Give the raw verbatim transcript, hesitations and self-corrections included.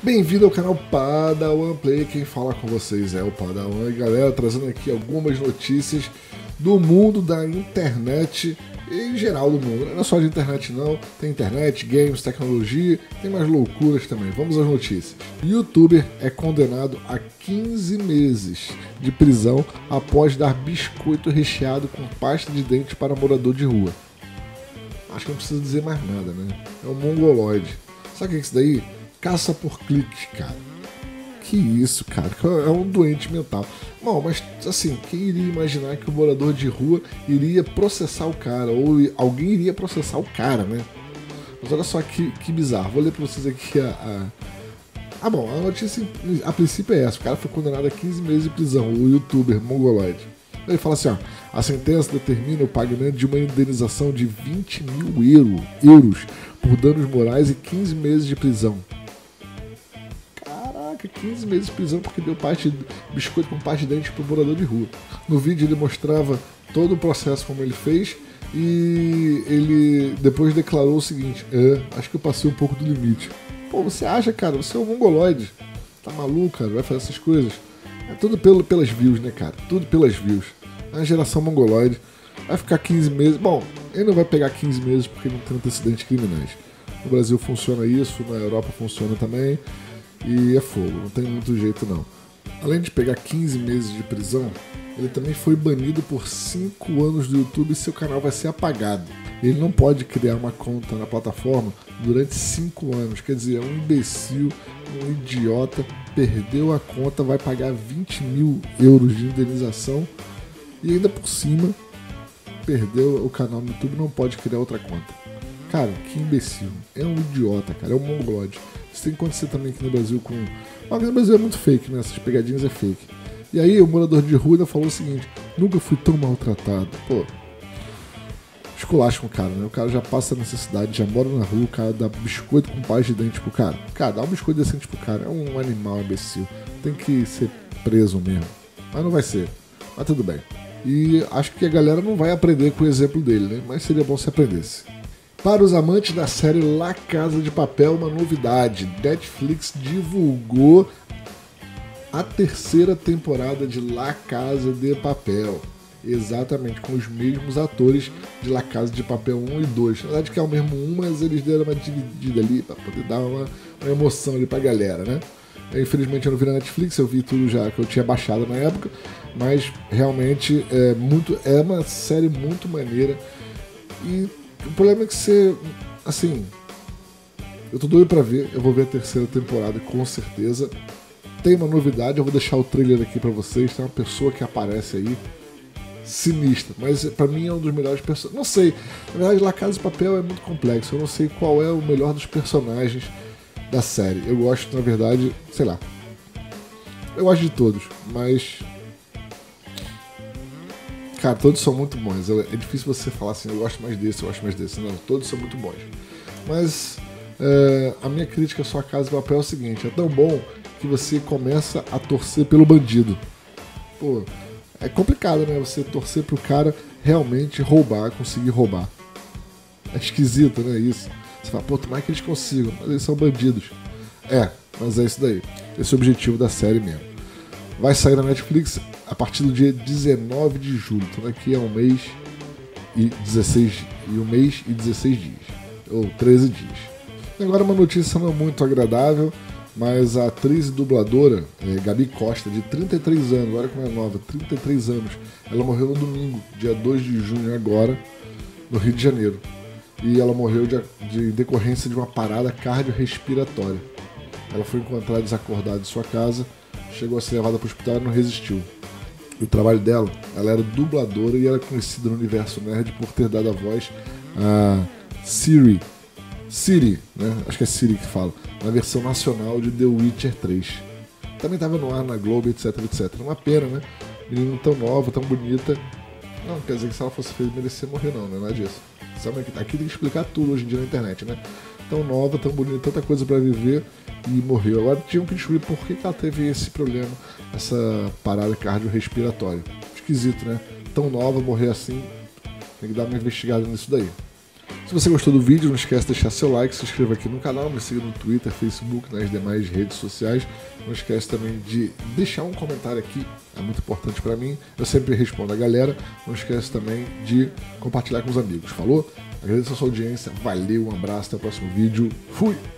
Bem-vindo ao canal Padawan Play, quem fala com vocês é o Padawan. E galera, trazendo aqui algumas notícias do mundo da internet e em geral do mundo. Não é só de internet não, tem internet, games, tecnologia, tem mais loucuras também. Vamos às notícias. Youtuber é condenado a quinze meses de prisão após dar biscoito recheado com pasta de dente para morador de rua. Acho que não precisa dizer mais nada, né? É um mongoloide. Sabe o que é isso daí? Caça por cliques, cara. Que isso, cara? É um doente mental. Bom, mas assim, quem iria imaginar que o morador de rua iria processar o cara? Ou alguém iria processar o cara, né? Mas olha só que, que bizarro. Vou ler pra vocês aqui a, a... Ah, bom, a notícia a princípio é essa. O cara foi condenado a quinze meses de prisão, o youtuber mongoloide. Ele fala assim, ó, a sentença determina o pagamento de uma indenização de vinte mil euro, euros por danos morais e quinze meses de prisão. Caraca, quinze meses de prisão porque deu parte de biscoito com parte de dente pro morador de rua. No vídeo ele mostrava todo o processo como ele fez e ele depois declarou o seguinte, é, acho que eu passei um pouco do limite. Pô, você acha, cara? Você é um mongoloide. Tá maluco, cara? Vai fazer essas coisas? É tudo pelo, pelas views, né, cara? Tudo pelas views. A geração mongoloide vai ficar quinze meses. Bom, ele não vai pegar quinze meses porque não tem antecedentes criminais. No Brasil funciona isso, na Europa funciona também. E é fogo, não tem muito jeito não. Além de pegar quinze meses de prisão, ele também foi banido por cinco anos do YouTube e seu canal vai ser apagado. Ele não pode criar uma conta na plataforma durante cinco anos. Quer dizer, é um imbecil, um idiota, perdeu a conta, vai pagar vinte mil euros de indenização e ainda por cima perdeu o canal no YouTube, não pode criar outra conta. Cara, que imbecil. É um idiota, cara. É um mongoloide. Isso tem que acontecer também aqui no Brasil com... Aqui no Brasil é muito fake, né? Essas pegadinhas é fake. E aí o morador de rua ainda falou o seguinte, nunca fui tão maltratado. Pô, esculacho com o cara, né? O cara já passa necessidade, já mora na rua, o cara dá biscoito com pasta de dente pro cara. Cara, dá um biscoito decente pro cara. É um animal imbecil. Tem que ser preso mesmo. Mas não vai ser. Mas tudo bem. E acho que a galera não vai aprender com o exemplo dele, né? Mas seria bom se aprendesse. Para os amantes da série La Casa de Papel, uma novidade. Netflix divulgou a terceira temporada de La Casa de Papel. Exatamente, com os mesmos atores de La Casa de Papel um e dois. Na verdade que é o mesmo um, mas eles deram uma dividida ali para poder dar uma, uma emoção ali pra galera, né? Eu, infelizmente eu não vi na Netflix, eu vi tudo já que eu tinha baixado na época, mas realmente é, muito, é uma série muito maneira. E o problema é que você, assim, eu tô doido pra ver, eu vou ver a terceira temporada com certeza. Tem uma novidade, eu vou deixar o trailer aqui pra vocês, tem uma pessoa que aparece aí, sinistra, mas pra mim é um dos melhores personagens, não sei, na verdade La Casa de Papel é muito complexo, eu não sei qual é o melhor dos personagens da série, eu gosto, na verdade, sei lá, eu gosto de todos, mas... Cara, todos são muito bons. É difícil você falar assim, eu gosto mais desse, eu gosto mais desse. Não, todos são muito bons. Mas é, a minha crítica à sua Casa de Papel é o seguinte, é tão bom que você começa a torcer pelo bandido. Pô, é complicado, né? Você torcer pro cara realmente roubar, conseguir roubar. É esquisito, né? Isso. Você fala, pô, tomara que eles consigam, mas eles são bandidos. É, mas é isso daí. Esse é o objetivo da série mesmo. Vai sair na Netflix a partir do dia dezenove de julho. Então daqui a um mês e dezesseis e um mês e dezesseis dias. Ou treze dias. E agora uma notícia não muito agradável, mas a atriz e dubladora é, Gabi Costa, de trinta e três anos, olha como é nova, trinta e três anos, ela morreu no domingo, dia dois de junho agora, no Rio de Janeiro. E ela morreu de, de decorrência de uma parada cardiorrespiratória. Ela foi encontrada desacordada em sua casa, chegou a ser levada para o hospital e não resistiu. O trabalho dela, ela era dubladora e era conhecida no universo nerd por ter dado a voz a Siri, Siri, né? Acho que é Siri que fala, na versão nacional de The Witcher três. Também estava no ar na Globo, etc, etcétera. Uma pena, né? Menina tão nova, tão bonita. Não, quer dizer que se ela fosse feliz, merecia morrer não, não é nada disso. Sabe, aqui tem que explicar tudo hoje em dia na internet, né? Tão nova, tão bonita, tanta coisa para viver e morreu. Agora tinham que descobrir por que ela teve esse problema, essa parada cardiorrespiratória. Esquisito, né? Tão nova, morrer assim, tem que dar uma investigada nisso daí. Se você gostou do vídeo, não esquece de deixar seu like, se inscreva aqui no canal, me siga no Twitter, Facebook, nas demais redes sociais. Não esquece também de deixar um comentário aqui, é muito importante para mim, eu sempre respondo a galera. Não esquece também de compartilhar com os amigos, falou? Agradeço a sua audiência, valeu, um abraço, até o próximo vídeo, fui!